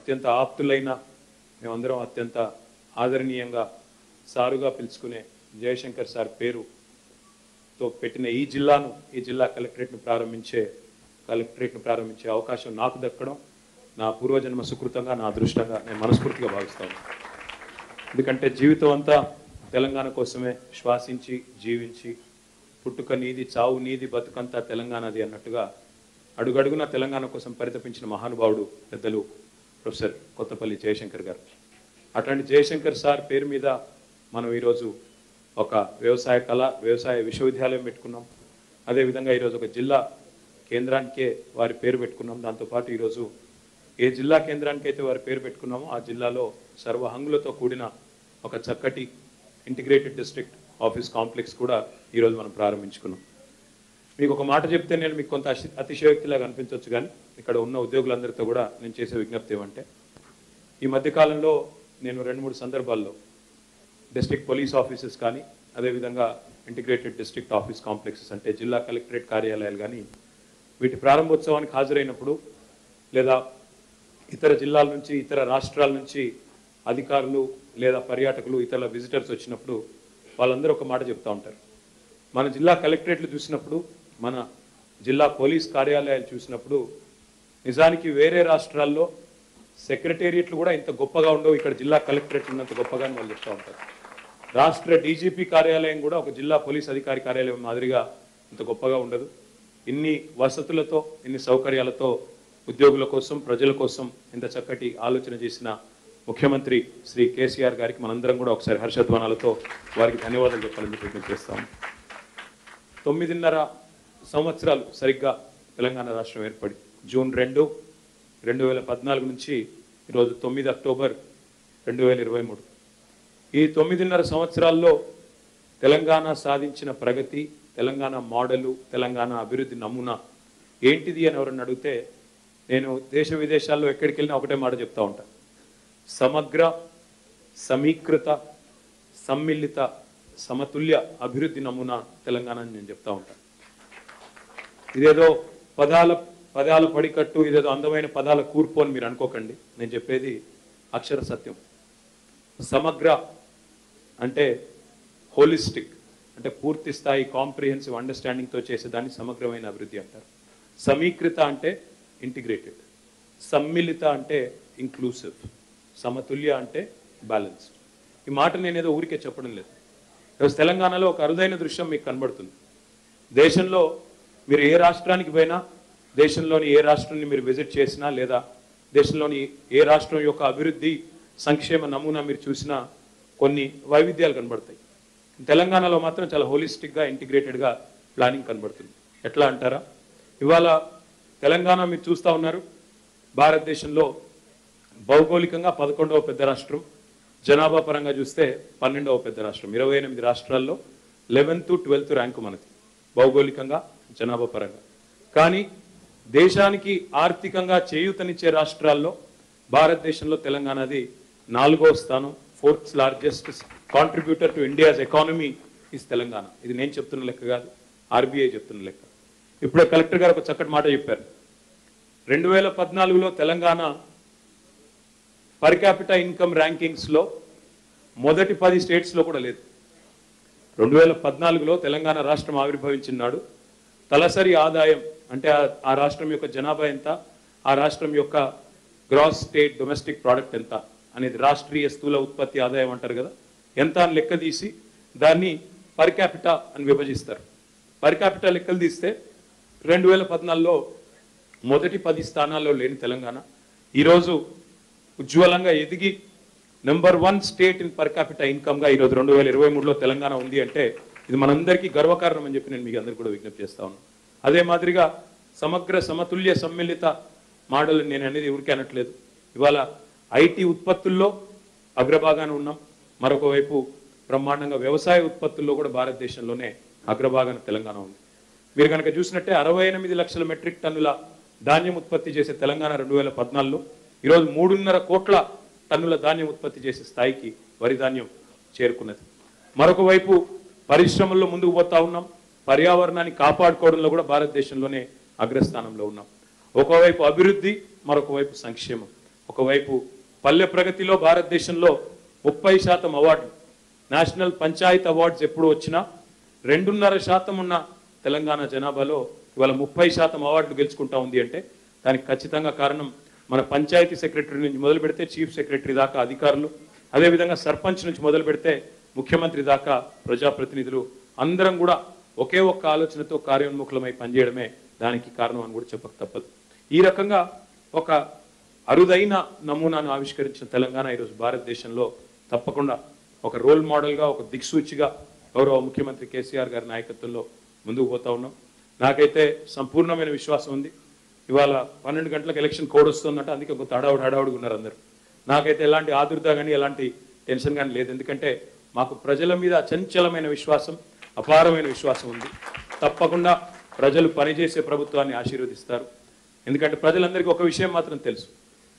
అత్యంత ఆప్తులైన మేమందరం అత్యంత ఆదరణీయంగా సారుగా పిలుచుకునే జయశంకర్ సార్ పేరుతో పెట్టిన ఈ జిల్లా కలెక్టరేట్ను ప్రారంభించే అవకాశం నాకు దక్కడం నా పూర్వజన్మ సుకృతంగా, నా అదృష్టంగా నేను మనస్ఫూర్తిగా భావిస్తాను. ఎందుకంటే జీవితం అంతా తెలంగాణ కోసమే శ్వాసించి జీవించి పుట్టుక నీది, చావు నీది, బతుకంతా తెలంగాణది అన్నట్టుగా అడుగడుగున తెలంగాణ కోసం పరితపించిన మహానుభావుడు పెద్దలు ప్రొఫెసర్ కొత్తపల్లి జయశంకర్ గారు. అట్లాంటి జయశంకర్ సార్ పేరు మీద మనం ఈరోజు ఒక వ్యవసాయ విశ్వవిద్యాలయం పెట్టుకున్నాం. అదేవిధంగా ఈరోజు ఒక జిల్లా కేంద్రానికే వారి పేరు పెట్టుకున్నాం. దాంతోపాటు ఈరోజు ఏ జిల్లా కేంద్రానికైతే వారి పేరు పెట్టుకున్నామో ఆ జిల్లాలో సర్వహంగులతో కూడిన ఒక చక్కటి ఇంటిగ్రేటెడ్ డిస్ట్రిక్ట్ ఆఫీస్ కాంప్లెక్స్ కూడా ఈరోజు మనం ప్రారంభించుకున్నాం. మీకు ఒక మాట చెప్తే నేను మీకు కొంత అతిశయోక్తిలాగా అనిపించవచ్చు, కానీ ఇక్కడ ఉన్న ఉద్యోగులందరితో కూడా నేను చేసే విజ్ఞప్తి ఏమంటే, ఈ మధ్యకాలంలో నేను 2-3 సందర్భాల్లో డిస్ట్రిక్ట్ పోలీస్ ఆఫీసెస్ కానీ, అదేవిధంగా ఇంటిగ్రేటెడ్ డిస్ట్రిక్ట్ ఆఫీస్ కాంప్లెక్సెస్ అంటే జిల్లా కలెక్టరేట్ కార్యాలయాలు కానీ వీటి ప్రారంభోత్సవానికి హాజరైనప్పుడు, లేదా ఇతర జిల్లాల నుంచి ఇతర రాష్ట్రాల నుంచి అధికారులు లేదా పర్యాటకులు ఇతర విజిటర్స్ వచ్చినప్పుడు వాళ్ళందరూ ఒక మాట చెప్తూ ఉంటారు. మన జిల్లా కలెక్టరేట్లు చూసినప్పుడు, మన జిల్లా పోలీస్ కార్యాలయాలు చూసినప్పుడు నిజానికి వేరే రాష్ట్రాల్లో సెక్రటేరియట్లు కూడా ఇంత గొప్పగా ఉండవు, ఇక్కడ జిల్లా కలెక్టరేట్లు ఉన్నంత గొప్పగా వాళ్ళు చెప్తూ ఉంటారు. రాష్ట్ర డీజీపీ కార్యాలయం కూడా ఒక జిల్లా పోలీస్ అధికారి కార్యాలయం మాదిరిగా ఇంత గొప్పగా ఉండదు. ఇన్ని వసతులతో, ఇన్ని సౌకర్యాలతో ఉద్యోగుల కోసం, ప్రజల కోసం ఇంత చక్కటి ఆలోచన చేసిన ముఖ్యమంత్రి శ్రీ కేసీఆర్ గారికి మనందరం కూడా ఒకసారి హర్షధ్వానాలతో వారికి ధన్యవాదాలు చెప్పాలని విజ్ఞప్తి చేస్తాము. 9.5 సంవత్సరాలు సరిగ్గా తెలంగాణ రాష్ట్రం ఏర్పడి జూన్ 2, 2014 నుంచి ఈరోజు 9 అక్టోబర్ 2023. ఈ 9.5 సంవత్సరాల్లో తెలంగాణ సాధించిన ప్రగతి, తెలంగాణ మోడలు, తెలంగాణ అభివృద్ధి నమూనా ఏంటిది అని ఎవరన్నా అడిగితే నేను దేశ విదేశాల్లో ఎక్కడికి వెళ్ళినా ఒకటే మాట చెప్తా ఉంటాను. సమగ్ర, సమీకృత, సమ్మిళిత, సమతుల్య అభివృద్ధి నమూనా తెలంగాణ అని నేను చెప్తా ఉంటాను. ఇదేదో పదాల పడికట్టు, ఇదేదో అందమైన పదాల కూర్పు అని మీరు అనుకోకండి. నేను చెప్పేది అక్షర సత్యం. సమగ్ర అంటే హోలిస్టిక్, అంటే పూర్తి స్థాయి కాంప్రిహెన్సివ్ అండర్స్టాండింగ్తో చేసేదాన్ని సమగ్రమైన అభివృద్ధి అంటారు. సమీకృత అంటే ఇంటిగ్రేటెడ్, సమ్మిళిత అంటే ఇంక్లూసివ్, సమతుల్య అంటే బ్యాలెన్స్డ్. ఈ మాట నేనేదో ఊరికే చెప్పడం లేదు. ఈరోజు తెలంగాణలో ఒక అరుదైన దృశ్యం మీకు కనబడుతుంది. దేశంలో మీరు ఏ రాష్ట్రానికి పోయినా, దేశంలోని ఏ రాష్ట్రాన్ని మీరు విజిట్ చేసినా, లేదా దేశంలోని ఏ రాష్ట్రం యొక్క అభివృద్ధి సంక్షేమ నమూనా మీరు చూసినా కొన్ని వైవిధ్యాలు కనబడతాయి. తెలంగాణలో మాత్రం చాలా హోలిస్టిక్గా, ఇంటిగ్రేటెడ్గా ప్లానింగ్ కనబడుతుంది. ఎట్లా అంటారా, ఇవాళ తెలంగాణ మీరు చూస్తూ ఉన్నారు, భారతదేశంలో భౌగోళికంగా 11వ పెద్ద రాష్ట్రం, జనాభా పరంగా చూస్తే 12వ పెద్ద రాష్ట్రం. 28 రాష్ట్రాల్లో 11th, 12th ర్యాంకు మనది భౌగోళికంగా, జనాభా పరంగా. కానీ దేశానికి ఆర్థికంగా చేయూతనిచ్చే రాష్ట్రాల్లో భారతదేశంలో తెలంగాణది 4వ స్థానం. 4th largest contributor to India's economy is Telangana. ఇది నేను చెప్తున్న లెక్క కాదు, ఆర్బీఐ చెప్తున్న లెక్క. ఇప్పుడే కలెక్టర్ గారు ఒక చక్కటి మాట చెప్పారు. 2014లో తెలంగాణ పర్ క్యాపిటా ఇన్కమ్ ర్యాంకింగ్స్లో మొదటి 10 స్టేట్స్లో కూడా లేదు. 2014లో తెలంగాణ రాష్ట్రం ఆవిర్భవించినాడు తలసరి ఆదాయం అంటే ఆ రాష్ట్రం యొక్క జనాభా ఎంత, ఆ రాష్ట్రం యొక్క గ్రాస్ స్టేట్ డొమెస్టిక్ ప్రోడక్ట్ ఎంత అనేది, రాష్ట్రీయ స్థూల ఉత్పత్తి ఆదాయం అంటారు కదా, ఎంత అని లెక్క తీసి దాన్ని పర్ క్యాపిటా అని విభజిస్తారు. పర్ క్యాపిటా లెక్కలు తీస్తే 2014లో మొదటి 10 స్థానాల్లో లేని తెలంగాణ ఈరోజు ఉజ్వలంగా ఎదిగి number 1 state in per capita ఇన్కమ్గా ఈరోజు 2023లో తెలంగాణ ఉంది అంటే ఇది మనందరికీ గర్వకారణం అని చెప్పి నేను మీకు అందరికీ కూడా విజ్ఞప్తి చేస్తా ఉన్నాను. అదే మాదిరిగా సమగ్ర, సమతుల్య, సమ్మిళిత మోడల్ నేను అనేది ఊరికే అనట్లేదు. ఇవాళ ఐటీ ఉత్పత్తుల్లో అగ్రభాగాన ఉన్నాం, మరొక వైపు బ్రహ్మాండంగా వ్యవసాయ ఉత్పత్తుల్లో కూడా భారతదేశంలోనే అగ్రభాగాన తెలంగాణ ఉంది. మీరు కనుక చూసినట్టే 68 లక్షల మెట్రిక్ టన్నుల ధాన్యం ఉత్పత్తి చేసే తెలంగాణ 2014లో ఈరోజు 3.5 కోట్ల టన్నుల ధాన్యం ఉత్పత్తి చేసే స్థాయికి వరి ధాన్యం చేరుకున్నది. మరొక వైపు పరిశ్రమల్లో ముందుకు పోతా ఉన్నాం, పర్యావరణాన్ని కాపాడుకోవడంలో కూడా భారతదేశంలోనే అగ్రస్థానంలో ఉన్నాం. ఒకవైపు అభివృద్ధి, మరొక వైపు సంక్షేమం. ఒకవైపు పల్లె ప్రగతిలో భారతదేశంలో 30% అవార్డు, నేషనల్ పంచాయత్ అవార్డ్స్ ఎప్పుడు వచ్చినా 2.5% ఉన్న తెలంగాణ జనాభాలో ఇవాళ 30% అవార్డులు గెలుచుకుంటా ఉంది అంటే దానికి ఖచ్చితంగా కారణం మన పంచాయతీ సెక్రటరీ నుంచి మొదలు పెడితే చీఫ్ సెక్రటరీ దాకా అధికారులు, అదేవిధంగా సర్పంచ్ నుంచి మొదలు పెడితే ముఖ్యమంత్రి దాకా ప్రజాప్రతినిధులు అందరం కూడా ఒకే ఒక్క ఆలోచనతో కార్యోన్ముఖులమై పనిచేయడమే దానికి కారణం అని కూడా చెప్పక తప్పదు. ఈ రకంగా ఒక అరుదైన నమూనాను ఆవిష్కరించిన తెలంగాణ ఈరోజు భారతదేశంలో తప్పకుండా ఒక రోల్ మోడల్గా, ఒక దిక్సూచిగా గౌరవ ముఖ్యమంత్రి కేసీఆర్ గారి నాయకత్వంలో ముందుకు పోతా ఉన్నాం. నాకైతే సంపూర్ణమైన విశ్వాసం ఉంది. ఇవాళ 12 గంటలకు ఎలక్షన్ కోడ్ వస్తుందంటే అందుకే కొంత హడావుడిగా ఉన్నారు అందరూ. నాకైతే ఎలాంటి ఆదుర్ద కానీ ఎలాంటి టెన్షన్ కానీ లేదు. ఎందుకంటే మాకు ప్రజల మీద అచంచలమైన విశ్వాసం, అపారమైన విశ్వాసం ఉంది. తప్పకుండా ప్రజలు పనిచేసే ప్రభుత్వాన్ని ఆశీర్వదిస్తారు. ఎందుకంటే ప్రజలందరికీ ఒక విషయం మాత్రం తెలుసు,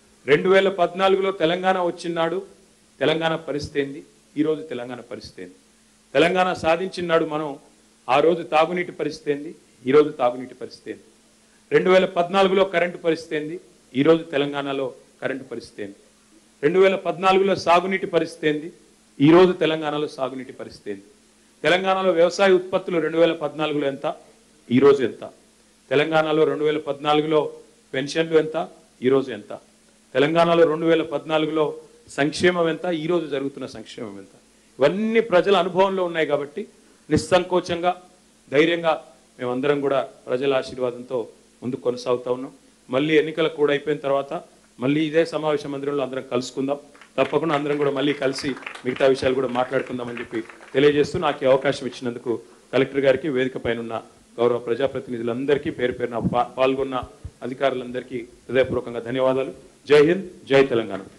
2014లో తెలంగాణ వచ్చినాడు తెలంగాణ పరిస్థితి ఏంది, ఈరోజు తెలంగాణ పరిస్థితి ఏంది. తెలంగాణ సాధించినాడు మనం, ఆ రోజు తాగునీటి పరిస్థితి ఏంది, ఈరోజు తాగునీటి పరిస్థితి ఏంది. 2014లో కరెంటు పరిస్థితి ఏంది, ఈరోజు తెలంగాణలో కరెంటు పరిస్థితి ఏంది. 2014లో సాగునీటి పరిస్థితి ఏంది, ఈరోజు తెలంగాణలో సాగునీటి పరిస్థితి ఏంది. తెలంగాణలో వ్యవసాయ ఉత్పత్తులు 2014లో ఎంత, ఈరోజు ఎంత. తెలంగాణలో 2014లో పెన్షన్లు ఎంత, ఈరోజు ఎంత. తెలంగాణలో 2014లో సంక్షేమం ఎంత, ఈరోజు జరుగుతున్న సంక్షేమం ఎంత. ఇవన్నీ ప్రజల అనుభవంలో ఉన్నాయి కాబట్టి నిస్సంకోచంగా, ధైర్యంగా మేమందరం కూడా ప్రజల ఆశీర్వాదంతో ముందుకు కొనసాగుతా ఉన్నాం. మళ్ళీ ఎన్నికలు కూడా అయిపోయిన తర్వాత మళ్ళీ ఇదే సమావేశ మందిరంలో అందరం కలుసుకుందాం. తప్పకుండా అందరం కూడా మళ్ళీ కలిసి మిగతా విషయాలు కూడా మాట్లాడుకుందామని చెప్పి తెలియజేస్తూ నాకు ఈ అవకాశం ఇచ్చినందుకు కలెక్టర్ గారికి, వేదిక పైన ఉన్న గౌరవ ప్రజాప్రతినిధులందరికీ, పేరు పేరున పాల్గొన్న అధికారులందరికీ హృదయపూర్వకంగా ధన్యవాదాలు. జై హింద్, జై తెలంగాణ.